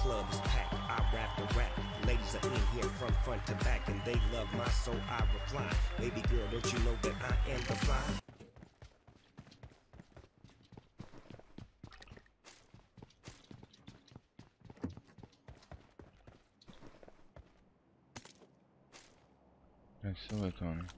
club is packed. I rap the rap. Ladies are in here from front to back, and they love my soul. I reply, baby girl, don't you know that I am the fly? ايش سويت انا؟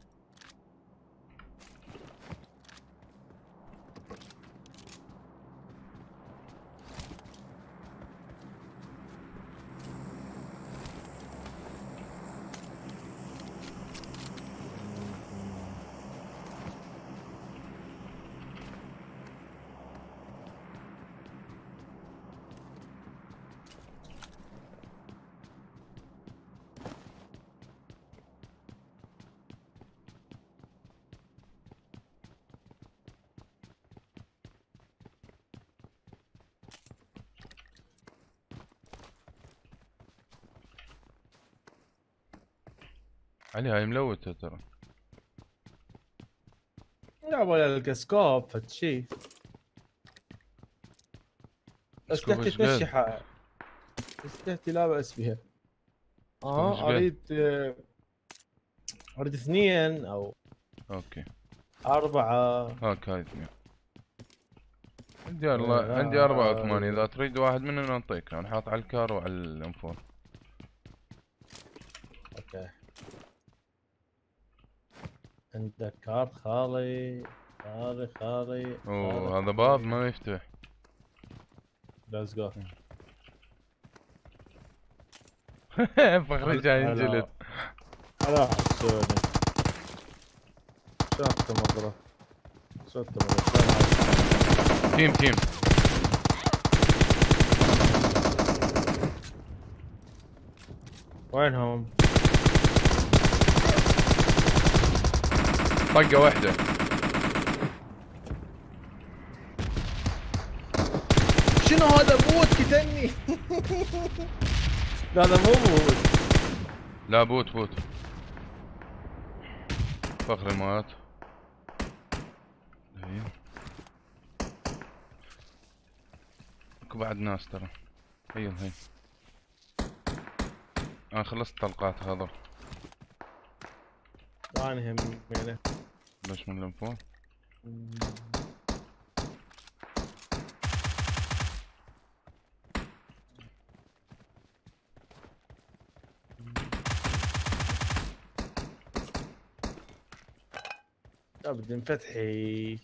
علي هاي ملوتة ترى. لا ولا الكسكوب فد شي. بس سكوب تحكي ايش تمشي قد؟ حالك. بس تحكي لا بأس بها. سكوب ايش قد؟ اريد 2 او اوكي 4. هاك هاي 2. عندي 84. اذا تريد واحد منهم نعطيك. انا حاط على الكار وعلى الانفور. اوكي عندك كارت خالي خالي. اوه هذا باب ما يفتح. ليتس جو. فخري جاي ينجلد. هلا حسوني. شلون تمضرة؟ شلون تمضرة؟ تيم وينهم؟ طقة واحدة. شنو هذا بوت كتني؟ لا هذا مو بوت. لا بوت. فخري مات. اكو بعد ناس ترى. هي انا خلصت طلقات هذا. انا هم يعني ليش من الانفور؟ بدي انفتحي.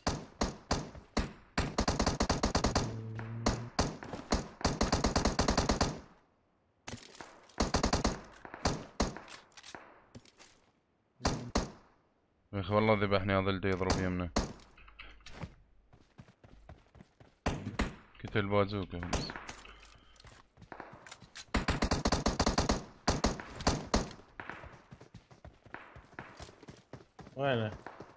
يا اخي والله ذبحني هذا اللي يضرب يمنا. قتل بازوكا بس. وينه؟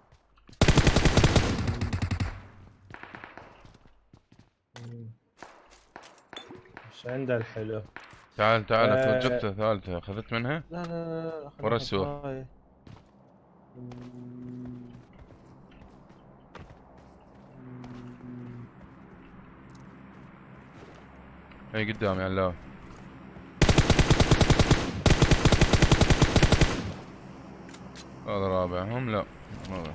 مش عنده الحلو. تعال جبته ثالثة اخذت منها؟ لا ورا السور. هي قدامي علاوي. هذا رابعهم. لا هذا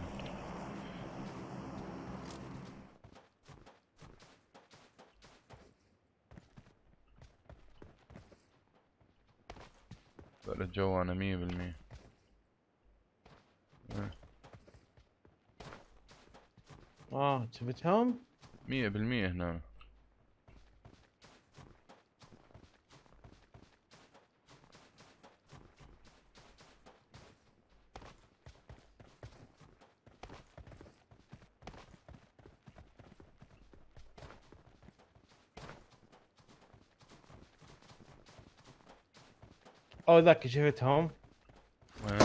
الجوانة 100%. شفتهم؟ 100% هنا. او ذاك شفتهم؟ وين؟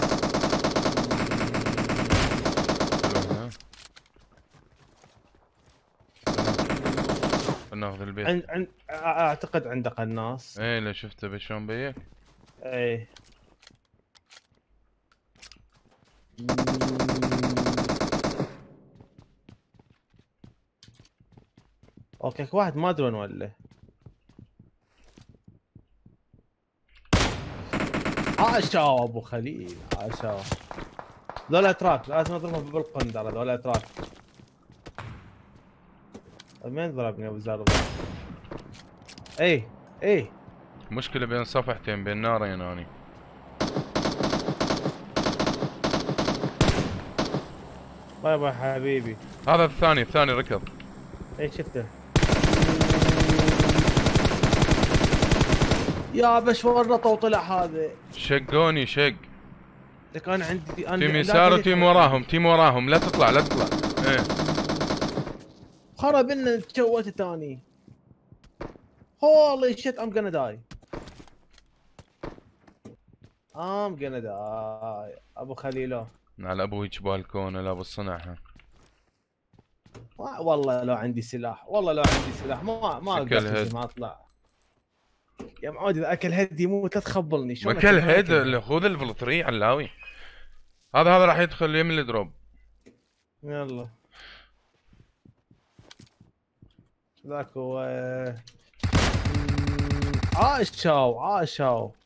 ناخذ البيت. عند اعتقد عنده قناص. ايه لا شفته بشلون بيك. ايه اوكي واحد ما ادري وين ولا. عاشا ابو خليل عاشا. ذولا اتراك لازم اضربهم بالقندره، ذولا اتراك. مين ضربني ابو زربه؟ اي مشكلة بين صفحتين، بين نارين اني. باي باي حبيبي. هذا الثاني ركض. اي شفته. يا بش ورطه وطلع هذا. شقوني شق. كان عندي انا تيم لا يسار تدري وتيم كان وراهم، عندي. تيم وراهم، لا تطلع لا تطلع. ايه خرب لنا تشوت ثاني. هولي شيت ام gonna die. ام gonna die ابو خليلو. على ابوي بالكون لا بالصنعها. والله لو عندي سلاح، والله لو عندي سلاح ما أكل اقدر هيد. ما اطلع. يا معود اذا اكل هيد يموت لا تخبلني. شلون مكل أكل هيد هيد؟ اللي خذ الفل 3 علاوي. هذا راح يدخل يم الدروب. يلا ذاك هو. عاشوا.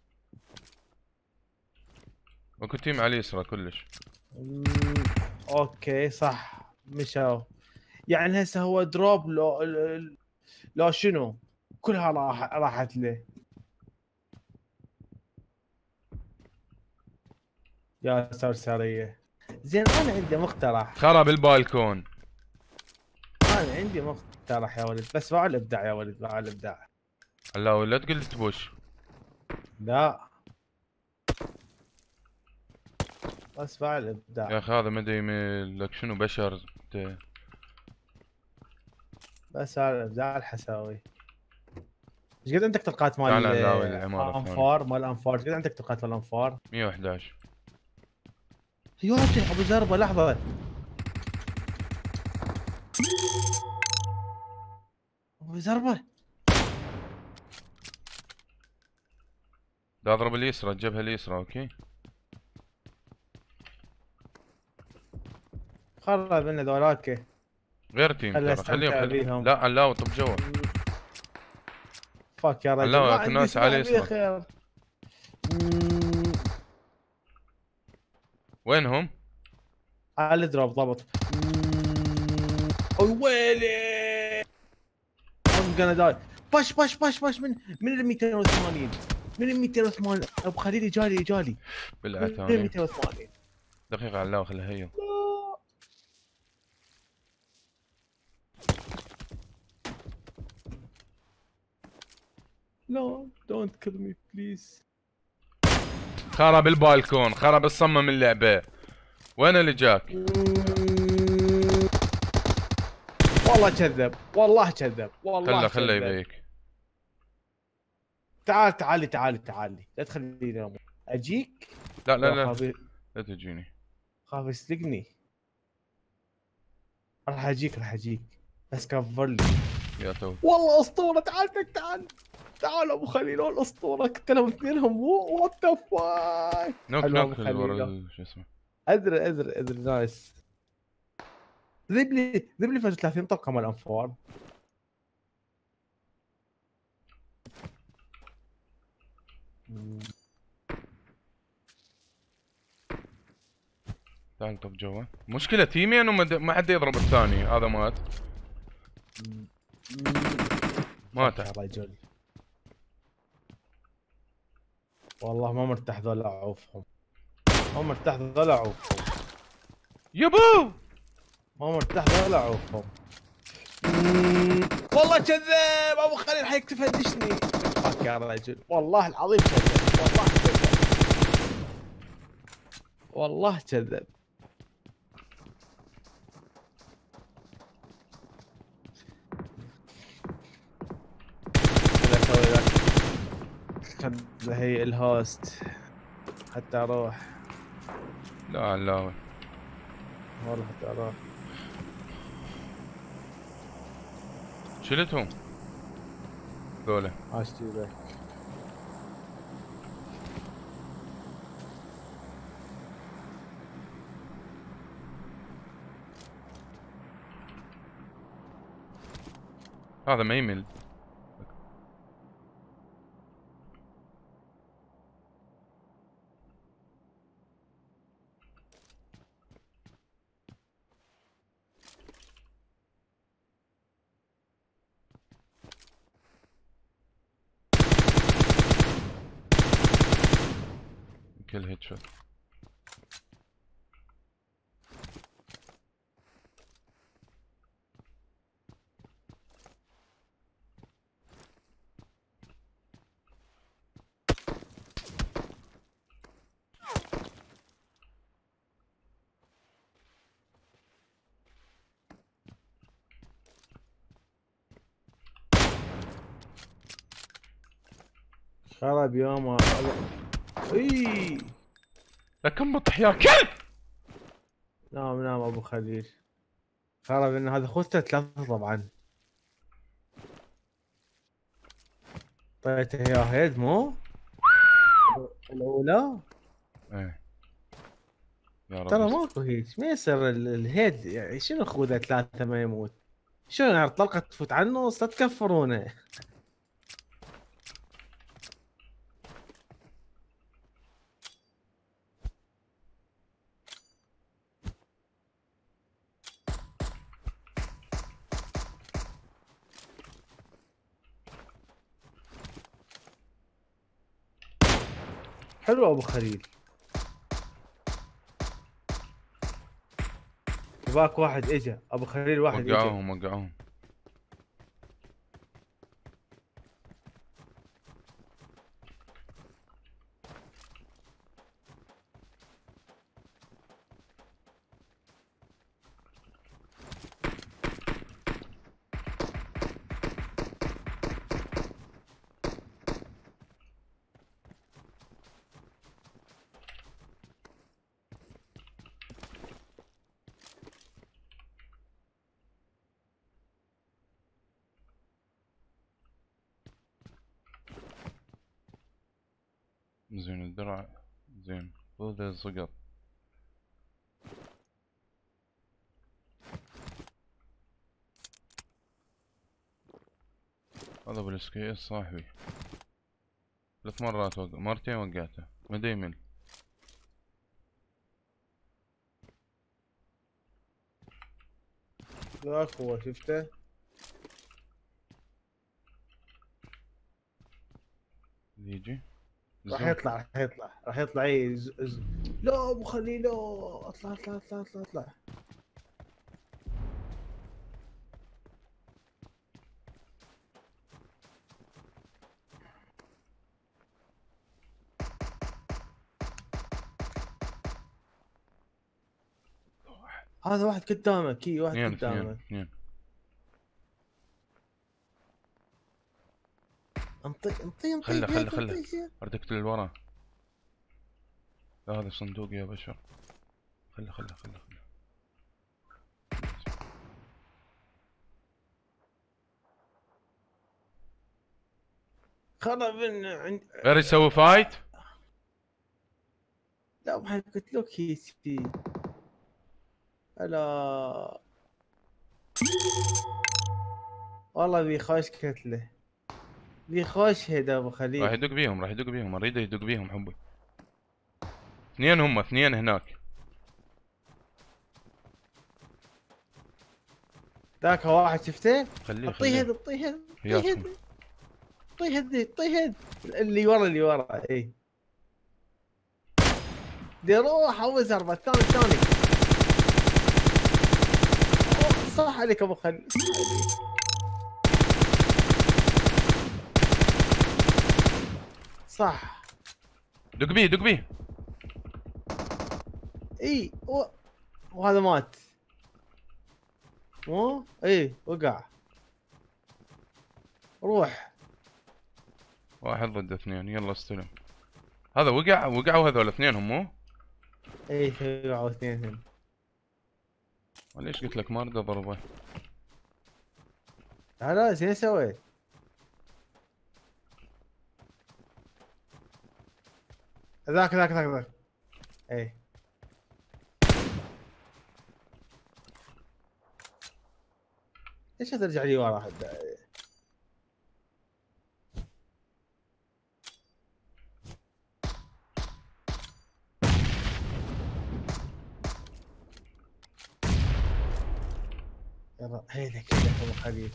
اكو تيم على اليسرى كلش. اوكي صح مشاو. يعني هسه هو دروب لو شنو كلها راحت له. يا سرسرية. زين انا عندي مقترح. خرب البالكون. انا عندي مقترح يا ولد، بس مع الابداع يا ولد، مع الابداع. علاوي لا تقول تبوش. لا بس مع يا الابداع. اخي هذا مدري يميل لك شنو بشر انت. بس مع الابداع الحساوي. ايش قد عندك طلقات مال تعال علاوي العمارة انفار؟ مال انفار ايش قد عندك طلقات مال انفار؟ 111. يوجه ابو زربه لحظه. ابو زربه دا اضرب اليسرى، الجبهة اليسرى اوكي. خرب لنا ذولاك. غير تيم خلي ترى، خليهم استمتع بيهم. لا علاوي طب جوا. فاك يا رجل علاوي ما اكو عندي ناس على سلاح اليسرى. خير. وينهم؟ على الدروب ضبط. ويلي ام gonna die. باش من ال 280. من ال 280 ابو خليل جالي. من ال بالعثاني 280. دقيقة علاوي خليها هي. لا دونت كيل مي بليز. خرب البالكون، خرب الصمم اللعبة. وين اللي جاك؟ والله كذب والله خله كذب. يبيك. تعال لا تخليني اموت. اجيك. لا لا تجيني. خاف يسلقني. راح اجيك بس كفر لي. يا تو والله اسطوره. تعال ابو خليل الاسطوره قتلهم اثنينهم. وات ذا فاك. نوك ورا شو اسمه. ادري نايس. ذيب لي فاز 30 طلقه مال انفار. تعال طب جوا. مشكلة تيمي انه ما حد يضرب الثاني، هذا مات. مات يا رجل والله ما مرتاح ذولا عوفهم. يبو ما مرتاح ذولا عوفهم. والله كذاب ابو خليل حيكتف هدشني. فاك يا رجل والله العظيم كذاب. والله كذاب. اسوي لك. خذ هي الهوست حتى اروح. لا والله حتى اروح. شلتهم ذولا. عاشتي لك. هذا ما يمل. كل هيد شوت. خرب يومه. اي لكن بطح يا كلب. نام نام ابو خليل. خرب ان هذا خوته 3 طبعا. طيته يا هيد مو الاولى. ايه يا ترى رب. ماكو هيك ما يصير الهيد يعني شنو خوذه 3 ما يموت. شنو يعني طلقه تفوت على النص لا تكفرونه. حلو ابو خليل. باك واحد اجى ابو خليل واحد اجى. وقعوهم وقعوهم. زين الدرع زين. خذ الصقر. هذا بالسكيس صاحبي 3 مرات مرتين وقعته ما يمل. ذاك هو شفته. يجي راح يطلع راح يطلع راح يطلع لا ابو خليل لا. اطلع اطلع اطلع اطلع اطلع. هذا واحد قدامك. اي واحد اثنين قدامك. اثنين. انطي خله اردك للورا. لا هذا صندوق يا بشر. خله خرب عند. غير يسوي فايت. لا ما قلت لك هيك. هلا والله بيخوش كتله. بيخوش هيدا ابو راح خليل. يدق بيهم اريد يدق بيهم حبي. اثنين هم اثنين هناك. ذاك واحد شفته. خليه اعطيه هيد اعطيه هيد ياسهم. اعطيه هيد اللي ورا اي. دي روح اوز 4 الثاني. صح عليك ابو خليل. صح. دق بيه. اي وهذا مات. مو اي وقع. روح. 1 ضد 2 يلا استلم. هذا وقعوا هذول اثنينهم مو؟ اي وقعوا اثنين. ليش قلت لك ما اريد اضربه؟ لا زين سويت. ذاك اي. ليش ترجع لي ورا حد؟ يلا هيدك ابو خليل.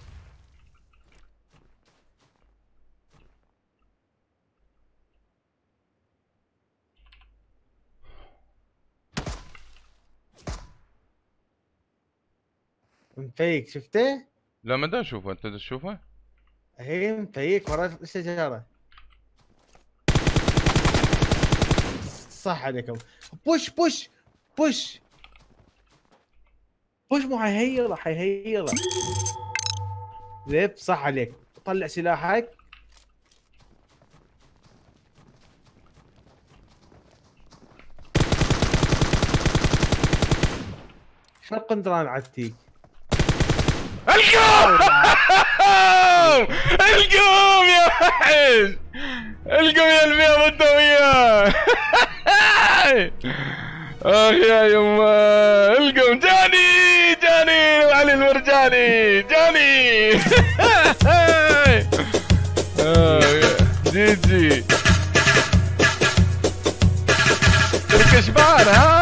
مفيك شفته؟ لا ما دا اشوفه، انت دا تشوفه؟ هي مفيك ورا الشجرة. صح عليكم. بوش بوش بوش بوش، مو حيهيله حيهيله. زيب صح عليك. طلع سلاحك. شو القندران عتيك؟ القوم القوم يا وحش، القوم يا البيض انت وياه. اخ يا يما القوم، جاني وعلي المرجاني جاني. جي تركشبان ها.